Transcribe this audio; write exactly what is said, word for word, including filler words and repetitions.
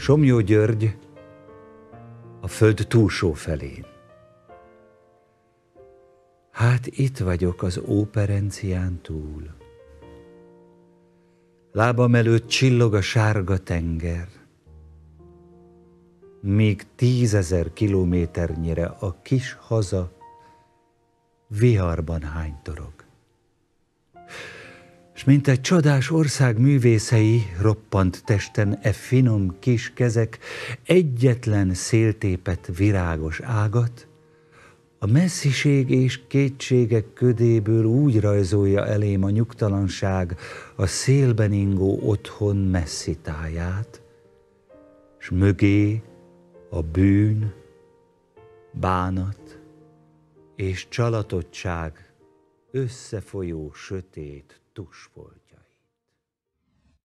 Somlyó György a föld túlsó felén. Hát itt vagyok az óperencián túl. Lábam előtt csillog a sárga tenger, míg tízezer kilométernyire a kis haza viharban hánytorog. S mint egy csodás ország művészei roppant testen e finom kis kezek egyetlen széltépet virágos ágat, a messziség és kétségek ködéből úgy rajzolja elém a nyugtalanság a szélben ingó otthon messzi táját, s mögé a bűn, bánat és csalatottság összefolyó sötét tusfolt.